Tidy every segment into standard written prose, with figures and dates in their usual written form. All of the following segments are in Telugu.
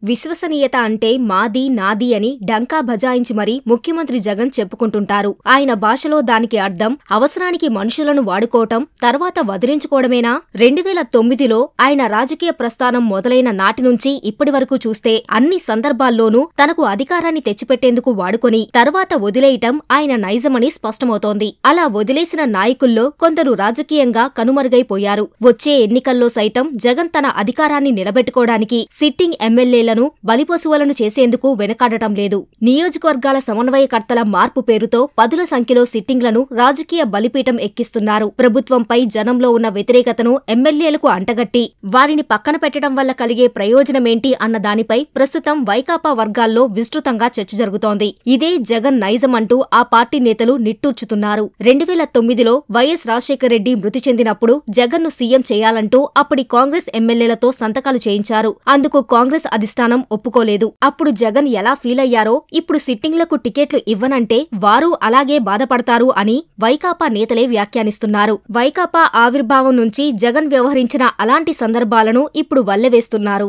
విశ్వసనీయత అంటే మాది నాది అని డంకా బజాయించి మరీ ముఖ్యమంత్రి జగన్ చెప్పుకుంటుంటారు. ఆయన భాషలో దానికి అర్థం అవసరానికి మనుషులను వాడుకోవటం, తర్వాత వదిలించుకోవడమేనా? 2009లో ఆయన రాజకీయ ప్రస్థానం మొదలైన నాటి నుంచి ఇప్పటి వరకు చూస్తే అన్ని సందర్భాల్లోనూ తనకు అధికారాన్ని తెచ్చిపెట్టేందుకు వాడుకొని తర్వాత వదిలేయటం ఆయన నైజమని స్పష్టమవుతోంది. అలా వదిలేసిన నాయకుల్లో కొందరు రాజకీయంగా కనుమరుగైపోయారు. వచ్చే ఎన్నికల్లో సైతం జగన్ తన అధికారాన్ని నిలబెట్టుకోవడానికి సిట్టింగ్ ఎమ్మెల్యేలను బలిపశువులను చేసేందుకు వెనకాడటం లేదు. నియోజకవర్గాల సమన్వయకర్తల మార్పు పేరుతో పదుల సంఖ్యలో సిట్టింగ్లను రాజకీయ బలిపీఠం ఎక్కిస్తున్నారు. ప్రభుత్వంపై జనంలో ఉన్న వ్యతిరేకతను ఎమ్మెల్యేలకు అంటగట్టి వారిని పక్కన పెట్టడం వల్ల కలిగే ప్రయోజనమేంటి అన్న దానిపై ప్రస్తుతం వైకాపా వర్గాల్లో విస్తృతంగా చర్చ జరుగుతోంది. ఇదే జగన్ నైజం అంటూ ఆ పార్టీ నేతలు నిట్టూర్చుతున్నారు. 2009లో వైఎస్ రాజశేఖర రెడ్డి మృతి చెందినప్పుడు జగన్ను సీఎం చేయాలంటూ అప్పటి కాంగ్రెస్ ఎమ్మెల్యేలతో సంతకాలు చేయించారు. అందుకు కాంగ్రెస్ అధిష్టానం ఒప్పుకోలేదు. అప్పుడు జగన్ ఎలా ఫీల్ అయ్యారో ఇప్పుడు సిట్టింగ్లకు టికెట్లు ఇవ్వనంటే వారు అలాగే బాధపడతారు అని వైకాపా నేతలే వ్యాఖ్యానిస్తున్నారు. వైకాపా ఆవిర్భావం నుంచి జగన్ వ్యవహరించిన అలాంటి సందర్భాలను ఇప్పుడు వల్లెవేస్తున్నారు.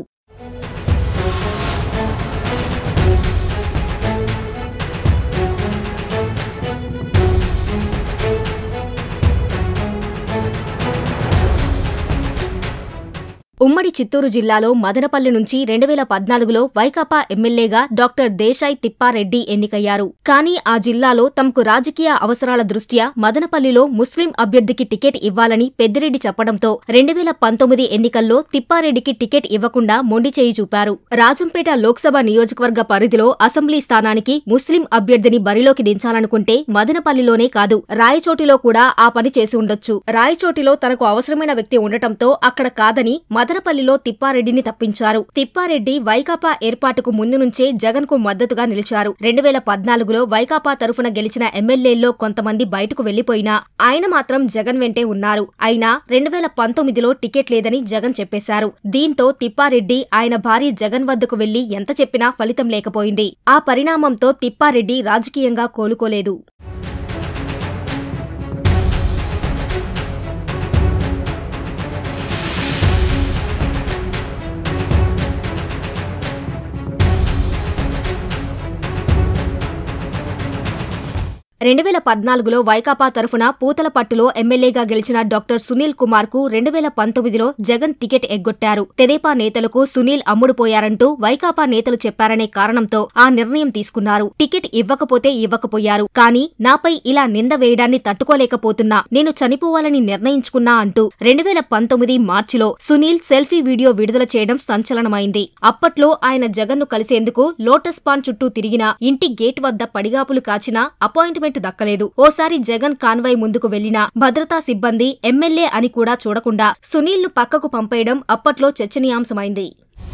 ఉమ్మడి చిత్తూరు జిల్లాలో మదనపల్లి నుంచి 2014లో వైకాపా ఎమ్మెల్యేగా డాక్టర్ దేశాయ్ తిప్పారెడ్డి ఎన్నికయ్యారు. కానీ ఆ జిల్లాలో తమకు రాజకీయ అవసరాల దృష్ట్యా మదనపల్లిలో ముస్లిం అభ్యర్థికి టికెట్ ఇవ్వాలని పెద్దిరెడ్డి చెప్పడంతో 2019 ఎన్నికల్లో తిప్పారెడ్డికి టికెట్ ఇవ్వకుండా మొండిచేయి చూపారు. రాజంపేట లోక్సభ నియోజకవర్గ పరిధిలో అసెంబ్లీ స్థానానికి ముస్లిం అభ్యర్థిని బరిలోకి దించాలనుకుంటే మదనపల్లిలోనే కాదు రాయచోటిలో కూడా ఆ పని చేసి ఉండొచ్చు. రాయచోటిలో తనకు అవసరమైన వ్యక్తి ఉండటంతో అక్కడ కాదని మదనపల్లిలో తిప్పారెడ్డిని తప్పించారు. తిప్పారెడ్డి వైకాపా ఏర్పాటుకు ముందు నుంచే జగన్ కు మద్దతుగా నిలిచారు. 2014లో వైకాపా తరఫున గెలిచిన ఎమ్మెల్యేల్లో కొంతమంది బయటకు వెళ్లిపోయినా ఆయన మాత్రం జగన్ వెంటే ఉన్నారు. అయినా 2019లో టికెట్ లేదని జగన్ చెప్పేశారు. దీంతో తిప్పారెడ్డి ఆయన భార్య జగన్ వద్దకు వెళ్లి ఎంత చెప్పినా ఫలితం లేకపోయింది. ఆ పరిణామంతో తిప్పారెడ్డి రాజకీయంగా కోలుకోలేదు. రెండు 2014లో వైకాపా తరఫున పూతలపట్టులో ఎమ్మెల్యేగా గెలిచిన డాక్టర్ సునీల్ కుమార్ కు 2019లో జగన్ టికెట్ ఎగ్గొట్టారు. తెదేపా నేతలకు సునీల్ అమ్ముడుపోయారంటూ వైకాపా నేతలు చెప్పారనే కారణంతో ఆ నిర్ణయం తీసుకున్నారు. టికెట్ ఇవ్వకపోతే ఇవ్వకపోయారు. కానీ నాపై ఇలా నింద వేయడాన్ని తట్టుకోలేకపోతున్నా, నేను చనిపోవాలని నిర్ణయించుకున్నా అంటూ 2019 మార్చిలో సునీల్ సెల్ఫీ వీడియో విడుదల చేయడం సంచలనమైంది. అప్పట్లో ఆయన జగన్ను కలిసేందుకు లోటస్ పాండ్ చుట్టూ తిరిగినా, ఇంటి గేట్ వద్ద పడిగాపులు కాచినా అపాయింట్మెంట్ దక్కలేదు. ఓసారి జగన్ కాన్వాయ్ ముందుకు వెళ్లినా భద్రతా సిబ్బంది ఎమ్మెల్యే అని కూడా చూడకుండా సునీల్ను పక్కకు పంపేయడం అప్పట్లో చర్చనీయాంశమైంది.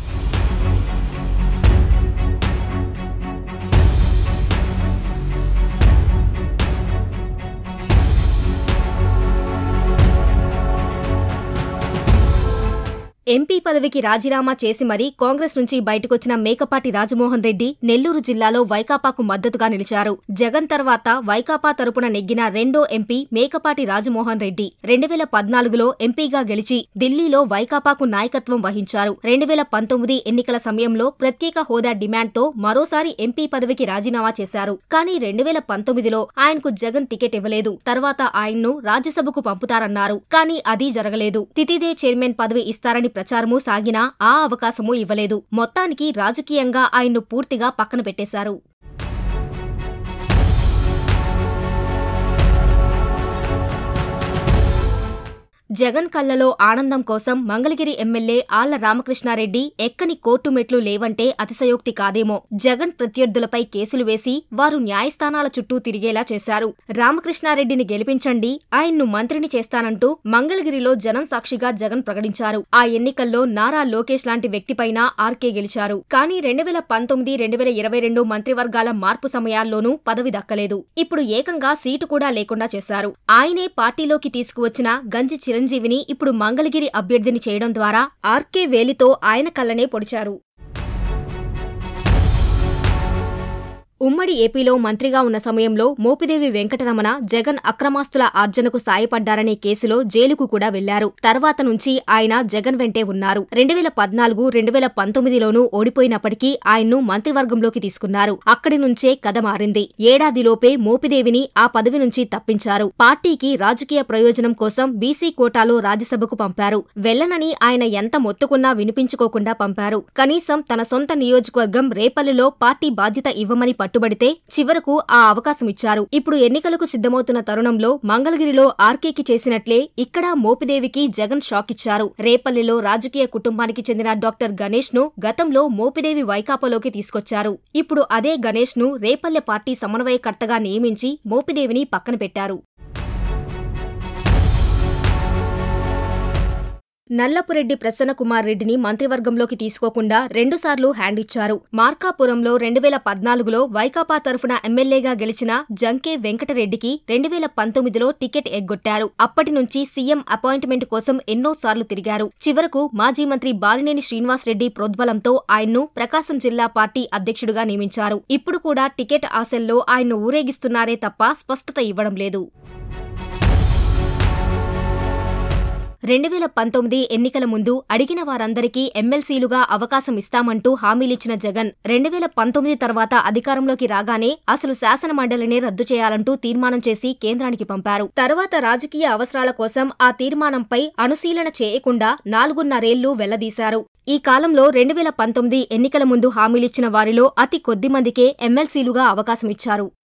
ఎంపీ పదవికి రాజీనామా చేసి మరీ కాంగ్రెస్ నుంచి బయటకొచ్చిన మేకపాటి రాజమోహన్ రెడ్డి నెల్లూరు జిల్లాలో వైకాపాకు మద్దతుగా నిలిచారు. జగన్ తర్వాత వైకాపా తరపున నెగ్గిన రెండో ఎంపీ మేకపాటి రాజమోహన్ రెడ్డి 2014లో ఎంపీగా గెలిచి ఢిల్లీలో వైకాపాకు నాయకత్వం వహించారు. 2019 ఎన్నికల సమయంలో ప్రత్యేక హోదా డిమాండ్తో మరోసారి ఎంపీ పదవికి రాజీనామా చేశారు. కానీ 2019లో ఆయనకు జగన్ టికెట్ ఇవ్వలేదు. తర్వాత ఆయన్ను రాజ్యసభకు పంపుతారన్నారు. కానీ అది జరగలేదు. తితిదే చైర్మన్ పదవి ఇస్తారని ప్రచారమూ సాగినా ఆ అవకాశమూ ఇవ్వలేదు. మొత్తానికి రాజకీయంగా ఆయన్ను పూర్తిగా పక్కన పెట్టేశారు. జగన్ కళ్లలో ఆనందం కోసం మంగళగిరి ఎమ్మెల్యే ఆళ్ల రామకృష్ణారెడ్డి ఎక్కని కోర్టు మెట్లు లేవంటే అతిశయోక్తి కాదేమో. జగన్ ప్రత్యర్థులపై కేసులు వేసి వారు న్యాయస్థానాల చుట్టూ తిరిగేలా చేశారు. రామకృష్ణారెడ్డిని గెలిపించండి, ఆయన్ను మంత్రిని చేస్తానంటూ మంగళగిరిలో జనం సాక్షిగా జగన్ ప్రకటించారు. ఆ ఎన్నికల్లో నారా లోకేష్ లాంటి వ్యక్తిపైన ఆర్కే గెలిచారు. కానీ 2019, 2022 మంత్రివర్గాల మార్పు సమయాల్లోనూ పదవి దక్కలేదు. ఇప్పుడు ఏకంగా సీటు కూడా లేకుండా చేశారు. ఆయనే పార్టీలోకి తీసుకువచ్చిన గంజి చిరంజీవిని ఇప్పుడు మంగళగిరి అభ్యర్థిని చేయడం ద్వారా ఆర్కే వేలితో ఆయన కళ్ళనే పొడిచారు. ఉమ్మడి ఏపీలో మంత్రిగా ఉన్న సమయంలో మోపిదేవి వెంకటరమణ జగన్ అక్రమాస్తుల ఆర్జనకు సాయపడ్డారనే కేసులో జైలుకు కూడా వెళ్లారు. తర్వాత నుంచి ఆయన జగన్ వెంటే ఉన్నారు. 2014, 2019లోనూ ఓడిపోయినప్పటికీ ఆయన్ను మంత్రివర్గంలోకి తీసుకున్నారు. అక్కడి నుంచే కథ మారింది. ఏడాదిలోపే మోపిదేవిని ఆ పదవి నుంచి తప్పించారు. పార్టీకి రాజకీయ ప్రయోజనం కోసం బీసీ కోటాలో రాజ్యసభకు పంపారు. వెళ్లనని ఆయన ఎంత మొత్తుకున్నా వినిపించుకోకుండా పంపారు. కనీసం తన సొంత నియోజకవర్గం రేపల్లెలో పార్టీ బాధ్యత ఇవ్వమని పట్టుబడితే చివరకు ఆ అవకాశం ఇచ్చారు. ఇప్పుడు ఎన్నికలకు సిద్ధమవుతున్న తరుణంలో మంగళగిరిలో ఆర్కేకి చేసినట్లే ఇక్కడ మోపిదేవికి జగన్ షాక్ ఇచ్చారు. రేపల్లెలో రాజకీయ కుటుంబానికి చెందిన డాక్టర్ గణేష్ ను గతంలో మోపిదేవి వైకాపాలోకి తీసుకొచ్చారు. ఇప్పుడు అదే గణేష్ ను రేపల్లె పార్టీ సమన్వయకర్తగా నియమించి మోపిదేవిని పక్కన పెట్టారు. నల్లపురెడ్డి ప్రసన్నకుమార్ రెడ్డిని మంత్రివర్గంలోకి తీసుకోకుండా 2 సార్లు హ్యాండ్ ఇచ్చారు. మార్కాపురంలో 2014లో వైకాపా తరఫున ఎమ్మెల్యేగా గెలిచిన జంకే వెంకటరెడ్డికి 2019లో టికెట్ ఎగ్గొట్టారు. అప్పటి నుంచి సీఎం అపాయింట్మెంట్ కోసం ఎన్నోసార్లు తిరిగారు. చివరకు మాజీ మంత్రి బాలినేని శ్రీనివాసరెడ్డి ప్రోద్బలంతో ఆయన్ను ప్రకాశం జిల్లా పార్టీ అధ్యక్షుడిగా నియమించారు. ఇప్పుడు కూడా టికెట్ ఆశల్లో ఆయన్ను ఊరేగిస్తున్నారే తప్ప స్పష్టత ఇవ్వడం లేదు. 2019 ఎన్నికల ముందు అడిగిన వారందరికీ ఎమ్మెల్సీలుగా అవకాశం ఇస్తామంటూ హామీలిచ్చిన జగన్ 2019 తర్వాత అధికారంలోకి రాగానే అసలు శాసనమండలినే రద్దు చేయాలంటూ తీర్మానం చేసి కేంద్రానికి పంపారు. తర్వాత రాజకీయ అవసరాల కోసం ఆ తీర్మానంపై అనుశీలన చేయకుండా 4.5 ఏళ్లు వెళ్లదీశారు. ఈ కాలంలో 2019 ఎన్నికల ముందు హామీలిచ్చిన వారిలో అతి కొద్ది మందికే ఎమ్మెల్సీలుగా అవకాశమిచ్చారు.